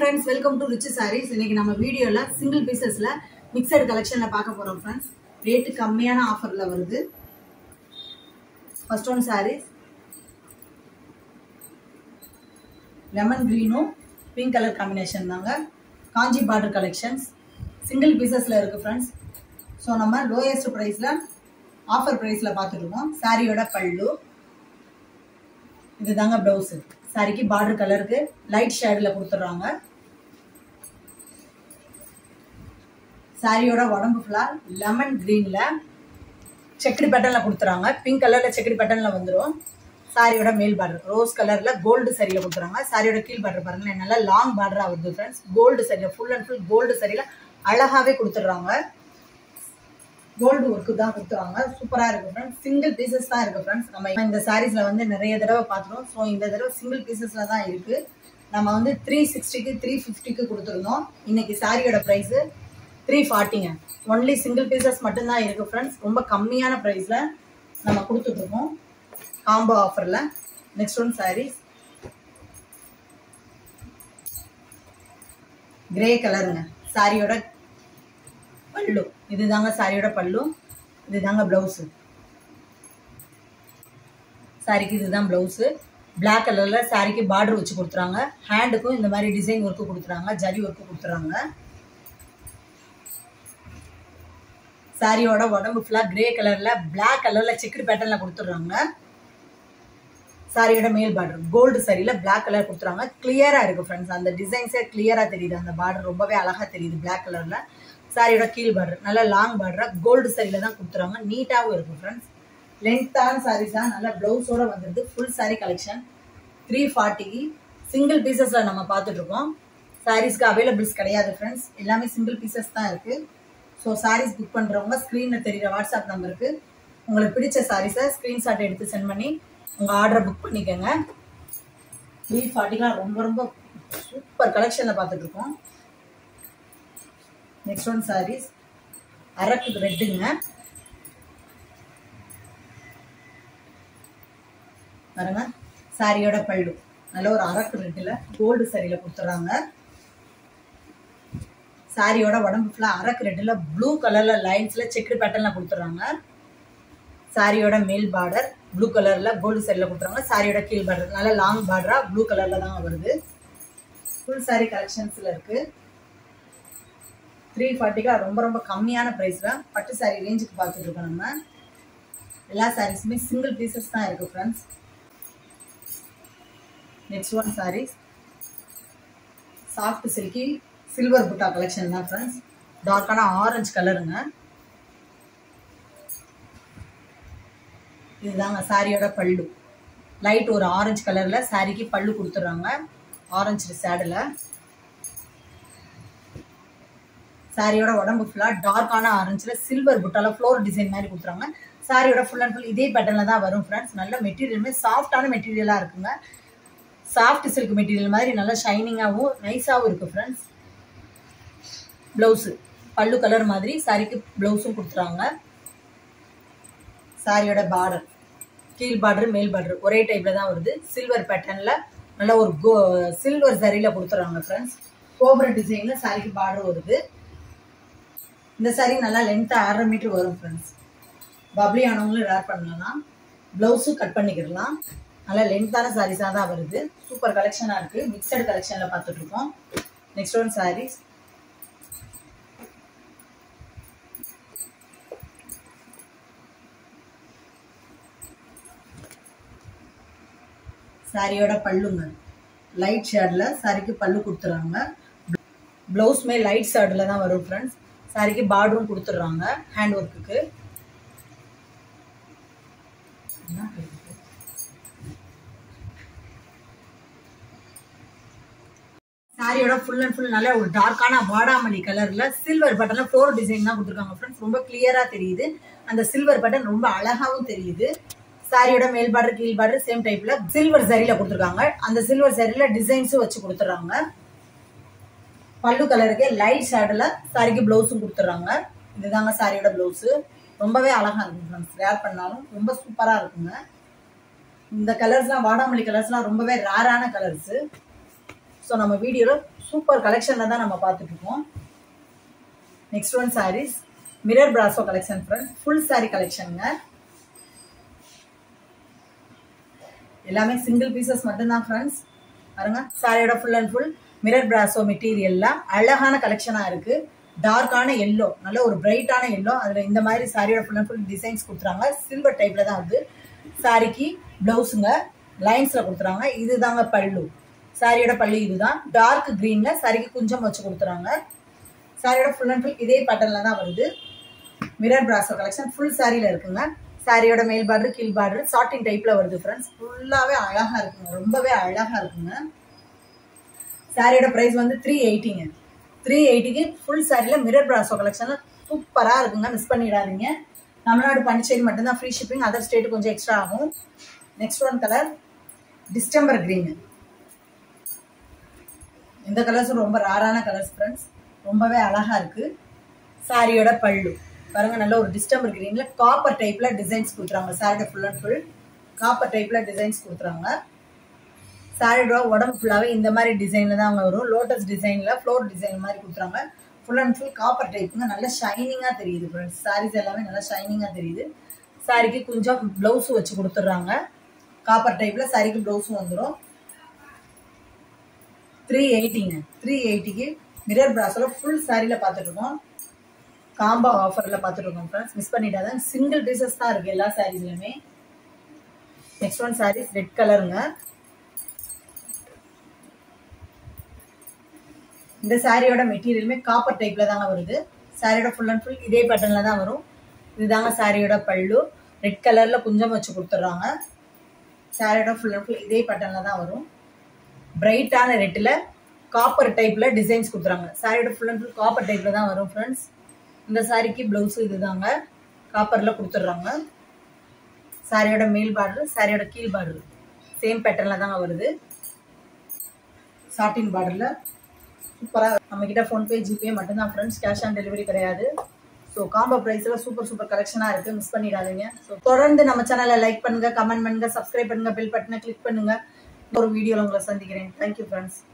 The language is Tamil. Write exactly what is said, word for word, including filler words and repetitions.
friends, welcome to Rich Sarees. இன்னைக்கு நம்ம வீடியோல single piecesல mixed collectionல பார்க்க போறோம் friends. ரேட் கம்மியான ஆஃபர்ல வருது. First one sarees. Lemon green pink color combination தாங்க. காஞ்சி border collections. Single piecesல இருக்கு friends. So நம்ம lowest priceல offer priceல பார்த்துட்டோம். சாரியோட பல்லு. இதுதாங்க blouse. सारी की बॉर्डर कलर के लाइट शेड ல கொடுத்துறாங்க சாரியோட உடம்பு ஃபுல்லா லெமன் கிரீன்ல செக்டு பேட்டர்ன்ல கொடுத்துறாங்க பிங்க் கலர்ல செக்டு பேட்டர்ன்ல வந்துரும் சாரியோட மேல் பார்டர் ரோஸ் கலர்ல கோல்ட் சரியில கொடுத்துறாங்க சாரியோட கீழ் பார்டர் பாருங்க நல்லா லாங் பார்டரா வருது फ्रेंड्स கோல்ட் சரியில ஃபுல் அண்ட் ஃபுல் கோல்ட் சரியில அழகாவே கொடுத்துறாங்க கோல்ட் வர்க் தான் கொடுத்துறாங்க சூப்பரா இருக்கு फ्रेंड्स சிங்கிள் பீசஸ் தான் இருக்கு फ्रेंड्स நம்ம இந்த சாரீஸ்ல வந்து நிறைய தடவை பாத்துறோம் சோ இந்த தடவை சிங்கிள் பீசஸ்ல தான் இருக்கு நம்ம வந்து three sixty க்கு three fifty க்கு கொடுத்திருந்தோம் இன்னைக்கு சாரியோட பிரைஸ் three forty ங்க only சிங்கிள் பீசஸ் மட்டும் தான் இருக்கு फ्रेंड्स ரொம்ப கம்மியான பிரைஸ்ல நம்ம கொடுத்துட்டு இருக்கோம் காம்போ ஆஃபர்ல நெக்ஸ்ட் ஒன் சாரீஸ் கிரே கலருங்க சாரியோட பல்லு இதுதாங்க சாரியோட பல்லு இதுதாங்க ब्लाउஸ் சாரிக்கு இதுதான் ब्लाउஸ் Black கலர்ல சாரிக்கு border வச்சு கொடுத்துறாங்க ஹேண்டுக்கும் இந்த மாதிரி டிசைன் வர்க் கொடுத்துறாங்க ஜரி வர்க் கொடுத்துறாங்க சாரியோட உடம்பு ஃபுல்லா கிரே கலர்ல Black கலர்ல செக்டு பேட்டர்ன்ல கொடுத்துறாங்க சாரியோட மேல் பார்டர் கோல்ட் சரியில Black கலர் கொடுத்துறாங்க கிளியரா இருக்கு फ्रेंड्स அந்த டிசைன்ஸே கிளியரா தெரியுது அந்த பார்டர் ரொம்பவே அழகா தெரியுது Black கலர்ல சாரியோட கீழ் பார்டர் நல்ல லாங் பார்டர் கோல்ட் சரியில தான் கொடுத்துறாங்க நீட்டாவும் இருக்கு फ्रेंड्स லென்த்தான சாரீஸ் தான் நல்ல ப்ளவுஸோட வந்திருக்கு full sari collection three forty single பீசஸ்ல நம்ம பார்த்துட்டு இருக்கோம் சாரீஸ்க்கு அவைலபிள்ஸ் கிடையாது फ्रेंड्स எல்லாமே சிங்கிள் பீசஸ் தான் இருக்கு சோ சாரீஸ் புக் பண்றவங்க ஸ்கிரீன்ல தெரியுற வாட்ஸ்அப் நம்பருக்கு உங்களுக்கு பிடிச்ச சாரீஸை ஸ்கிரீன்ஷாட் எடுத்து சென்ட் பண்ணி உங்க ஆர்டரை புக் பண்ணிக்கங்க three forty க்கு ரொம்ப ரொம்ப சூப்பர் கலெக்ஷன்ல பார்த்துட்டு இருக்கோம் Next one sarees அரக்கு ரெட்டுங்க பாருங்க சாரியோட பல்லு நல்ல ஒரு அரக்கு ரெட்ல கோல்ட் சரியில கொடுத்துறாங்க சாரியோட உடம்பு ஃபுல்லா அரக்கு ரெட்ல ப்ளூ கலர்ல லைன்ஸ்ல செக்டு பேட்டர்ன்ல கொடுத்துறாங்க சாரியோட மேல் பார்டர் ப்ளூ கலர்ல கோல்ட் சரியில கொடுத்துறாங்க சாரியோட கீழ் பார்டர் நல்ல லாங் பார்டரா ப்ளூ கலர்ல தான் வருது ஃபுல் சாரி கலெக்ஷன்ஸ்ல இருக்கு three forty க்கு ரொம்ப ரொம்ப கம்மியான பிரைஸ்ல பட்டு சாரி ரேஞ்சுக்கு பார்த்துட்டு இருக்கோம் நம்ம எல்லா சாரீஸ்மே சிங்கிள் பீசஸ் தான் இருக்கு friends next one saris soft silky silver புட்டா கலெக்ஷன் தான் फ्रेंड्स டார்க்கான ஆரஞ்சு கலருங்க இதுதாங்க சாரியோட பல்லு லைட் ஒரு ஆரஞ்சு கலர்ல சாரிக்கு பல்லு கொடுத்துறாங்க ஆரஞ்சு ஷேட்ல சாரியோட உடம்பு ஃபுல்லா டார்க்கான ஆரஞ்சுல சில்வர் புட்டால ஃப்ளோர் டிசைன் மாதிரி கொடுத்துறாங்க சாரியோட ஃபுல் அண்ட் ஃபுல் இதே பேட்டர்ன்ல தான் வரும் फ्रेंड्स நல்ல மெட்டீரியலுமே சாஃப்டான மெட்டீரியலா இருக்குங்க சாஃப்ட் சில்க் மெட்டீரியல் மாதிரி நல்ல ஷைனிங்காவும் நைஸாவும் இருக்கு फ्रेंड्स ब्लाउஸ் பல்லு கலர் மாதிரி சாரிக்கு ब्लाउஸும் கொடுத்துறாங்க சாரியோட பார்டர் கீழ் பார்டர் மேல் பார்டர் ஒரே டைப்ல தான் வருது சில்வர் பேட்டர்ன்ல நல்ல ஒரு சில்வர் சரியில கொடுத்துறாங்க फ्रेंड्स கோபுர டிசைன்ல சாரிக்கு பார்டர் வருது இந்த சாரி நல்லா லென்த் ஆறரை மீட்டர் வரும் फ्रेंड्स பப்ளி ஆனவங்களும் வேர் பண்ணலாம் ப்ளவுஸும் கட் பண்ணிக்கலாம் நல்லா லென்த்தான சாரீஸா தான் வருது சூப்பர் கலெக்ஷனா இருக்கு மிக்சட் கலெக்ஷன்ல பார்த்துட்டு இருக்கோம் நெக்ஸ்ட் ஒன் சாரீஸ் சாரியோட பல்லுங்க லைட் ஷேட்ல சாரிக்கு பல்லு கொடுத்துறாங்க ப்ளவுஸ்மே லைட் ஷேட்ல தான் வரும் फ्रेंड्स சாரிக்கு பார்டரும் கொடுத்துறாங்க ஹேண்ட் வர்க்குக்கு சாரியோட ஃபுல் அண்ட் ஃபுல் நல்ல ஒரு டார்க்கான வாடாமல்லி கலர்ல சில்வர் பட்டன்ல ஃப்ளோர் டிசைன் தான் கொடுத்துருக்காங்க फ्रेंड्स ரொம்ப கிளியரா தெரியுது அந்த சில்வர் பட்டன் ரொம்ப அழகாவும் தெரியுது சாரியோட மேல் பார்டர் கீழ் பார்டர் சேம் டைப்ல சில்வர் சரியில கொடுத்துருக்காங்க அந்த சில்வர் சரியில டிசைன்ஸும் வச்சு கொடுத்துறாங்க பல்லு கலருக்கு லைட் ஷேட்ல சாரிக்கு ப்ளவுஸும் கொடுத்துறாங்க இதுதாங்க சாரியோட ப்ளவுஸ் ரொம்பவே அழகா இருக்கும் फ्रेंड्स வேர் பண்ணாலும் ரொம்ப சூப்பரா இருக்குங்க இந்த கலர்ஸ்லாம் வாடாமல்லி கலர்ஸ்லாம் ரொம்பவே ரேரான கலர்ஸ். ஸோ நம்ம வீடியோவில் சூப்பர் கலெக்ஷன்ல தான் நம்ம பார்த்துட்டு இருக்கோம். Next one saris mirror brasso collection friends. Full sari கலெக்ஷனுங்க. எல்லாமே சிங்கிள் பீசஸ் மட்டும்தான் ஃப்ரெண்ட்ஸ். பாருங்க சாரியோட full and full mirror brasso மெட்டீரியல்ல அழகான கலெக்ஷனா இருக்கு. டார்க்கான எல்லோ, நல்ல ஒரு பிரைட்டான எல்லோ. அதுல இந்த மாதிரி சாரியோட ஃபுல் அண்ட் ஃபுல் டிசைன்ஸ் கொடுத்துறாங்க. சில்வர் டைப்ல தான் வருது. சாரிக்கு பிளவுஸுங்க லைன்ஸ்ல கொடுத்துறாங்க. இதுதாங்க பல்லு. சாரியோட பல்லு இதுதான். டார்க் கிரீன்ல சாரிக்கு குஞ்சம் வச்சு கொடுத்துறாங்க. சாரியோட ஃபுல் அண்ட் ஃபுல் இதே பேட்டர்ன்ல தான் வருது. மிரர் பிராசோ கலெக்ஷன் ஃபுல் சாரியில இருக்குங்க. சாரியோட மேல் பார்டர் கீழ் பார்டர் சாட்டின் டைப்ல வருது ஃப்ரெண்ட்ஸ். ஃபுல்லாவே அழகா இருக்குங்க, ரொம்பவே அழகா இருக்குங்க. சாரியோட பிரைஸ் வந்து த்ரீ எயிட்டிங்க. த்ரீ எயிட்டிக்கு ஃபுல் சாரியில மிரர் பிராசோ கலெக்ஷன்ல சூப்பரா இருக்குங்க. மிஸ் பண்ணிடாதீங்க. தமிழ்நாடு பாண்டிச்சேரி மட்டும்தான் ஃப்ரீ ஷிப்பிங். அதர் ஸ்டேட் கொஞ்சம் எக்ஸ்ட்ரா ஆகும். Next one colour distemper green. இந்த கலர்ஸும் ரொம்ப ரேரான கலர்ஸ் ஃப்ரெண்ட்ஸ். ரொம்பவே அழகா இருக்கு. சாரியோட பல்லு பாருங்க, நல்ல ஒரு டிஸ்டம்பர் கிரீன்ல காப்பர் டைப்ல டிசைன்ஸ் கொடுத்துறாங்க. சாரியோட ஃபுல் அண்ட் ஃபுல் காப்பர் டைப்ல டிசைன்ஸ் கொடுத்துறாங்க. சாரியோட உடம்பு ஃபுல்லாவே இந்த மாதிரி டிசைன்ல தான் அவங்க வரும். லோட்டஸ் டிசைன்ல ஃப்ளோர் டிசைன் மாதிரி கொடுத்துறாங்க. ஃபுல் அண்ட் ஃபுல் காப்பர் டைப்புங்க. நல்லா ஷைனிங்கா தெரியுது ஃப்ரெண்ட்ஸ். சாரீஸ் எல்லாமே நல்லா ஷைனிங்கா தெரியுது. சாரிக்கு கொஞ்சம் பிளவுஸ் வச்சு கொடுத்துட்றாங்க. காப்பர் டைப்ல சாரிக்கு பிளவுஸும் வந்துடும். த்ரீ எயிட்டிங்க. த்ரீ எயிட்டிக்கு மிரர் பிராஸோல ஃபுல் சாரியில பார்த்துட்டு இருக்கோம். காம்போ ஆஃபர்ல பார்த்துட்டு இருக்கோம் ஃப்ரெண்ட்ஸ். மிஸ் பண்ணிட்டாதான். சிங்கிள் பீசஸ் தான் இருக்கு எல்லா சாரீஸ்லயுமே. நெக்ஸ்ட் ஒன் சாரீஸ் ரெட் கலருங்க. இந்த சாரியோட மெட்டீரியலுமே காப்பர் டைப்ல தாங்க வருது. சாரியோட ஃபுல் அண்ட் ஃபுல் இதே பேட்டர்ன்ல தான் வரும். இதுதாங்க சாரியோட பல்லு. ரெட் கலர்ல குஞ்சம் வச்சு கொடுத்துட்றாங்க. சாரியோட ஃபுல் அண்ட் ஃபுல் இதே பேட்டர்ன்ல தான் வரும். பிரைட்டான ரெட்ல காப்பர் டைப்ல டிசைன்ஸ் கொடுத்துறாங்க. சாரியோட ஃபுல் அண்ட் ஃபுல் காப்பர் டைப்ல தான் வரும் ஃப்ரெண்ட்ஸ். இந்த சாரிக்கு பிளவுஸ் இதுதாங்க காப்பர்ல கொடுத்துட்றாங்க. சாரியோட மேல் பார்டர் சாரியோட கீழ் பார்டர் சேம் பேட்டர்ன்ல தாங்க வருது. சாட்டின் பார்டர்ல சூப்பரா. நம்ம கிட்ட போன்பே ஜிபே மட்டும்தான் ஃப்ரெண்ட்ஸ். கேஷ் ஆன் டெலிவரி கிடையாது. ஸோ காம்போ பிரைஸ்ல சூப்பர் சூப்பர் கலெக்ஷனா இருக்கு. மிஸ் பண்ணிடாதீங்க. ஸோ தொடர்ந்து நம்ம சேனலை லைக் பண்ணுங்க, கமெண்ட் பண்ணுங்க, சப்ஸ்கிரைப் பண்ணுங்க, பெல் பட்டனை கிளிக் பண்ணுங்க. ஒரு வீடியோல உங்களை சந்திக்கிறேன். Thank you friends.